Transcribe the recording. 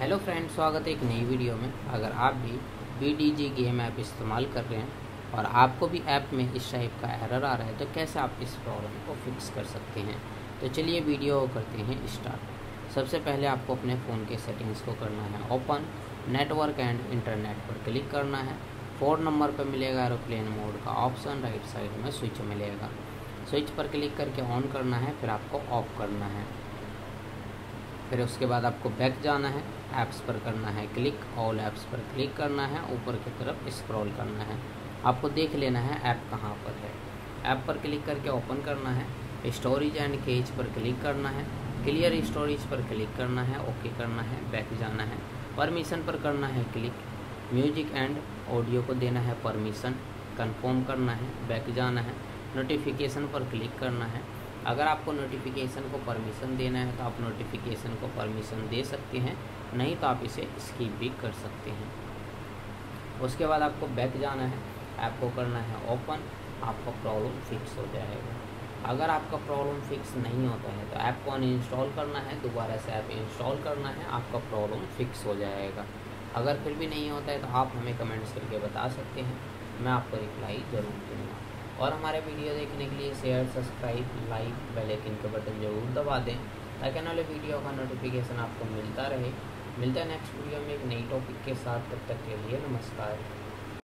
Hello friend, स्वागत है एक नई वीडियो में। अगर आप भी BDG गेम ऐप इस्तेमाल कर रहे हैं और आपको भी ऐप में इस टाइप का एरर आ रहा है तो कैसे आप इस प्रॉब्लम को फिक्स कर सकते हैं। तो चलिए वीडियो करते हैं स्टार्ट। सबसे पहले आपको अपने फ़ोन के सेटिंग्स को करना है ओपन, नेटवर्क एंड इंटरनेट पर क्लिक करना है। 4 नंबर पर मिलेगा एरोप्लेन मोड का ऑप्शन, राइट साइड में स्विच मिलेगा। स्विच पर क्लिक करके ऑन करना है, फिर आपको ऑफ करना है। फिर उसके बाद आपको बैक जाना है, ऐप्स पर करना है क्लिक, ऑल ऐप्स पर क्लिक करना है, ऊपर की तरफ स्क्रॉल करना है। आपको देख लेना है ऐप कहाँ पर है। ऐप पर क्लिक करके ओपन करना है, स्टोरेज एंड केज पर क्लिक करना है, क्लियर स्टोरेज पर क्लिक करना है, ओके करना है, बैक जाना है, परमिशन पर करना है क्लिक, म्यूजिक एंड ऑडियो को देना है परमिशन, कंफर्म करना है, बैक जाना है, नोटिफिकेशन पर क्लिक करना है। अगर आपको नोटिफिकेशन को परमिशन देना है तो आप नोटिफिकेशन को परमिशन दे सकते हैं, नहीं तो आप इसे स्किप भी कर सकते हैं। उसके बाद आपको बैक जाना है, ऐप को करना है ओपन, आपका प्रॉब्लम फिक्स हो जाएगा। अगर आपका प्रॉब्लम फिक्स नहीं होता है तो ऐप को अनइंस्टॉल करना है, दोबारा से ऐप इंस्टॉल करना है, आपका प्रॉब्लम फिक्स हो जाएगा। अगर फिर भी नहीं होता है तो आप हमें कमेंट्स करके बता सकते हैं, मैं आपको रिप्लाई ज़रूर दूँगा। और हमारे वीडियो देखने के लिए share, subscribe, like, bell icon के बटन जरूर दबा दें ताकि आने वाले वीडियो का नोटिफिकेशन आपको मिलता रहे। मिलता है नेक्स्ट वीडियो में एक नई टॉपिक के साथ, तब तक के लिए नमस्कार।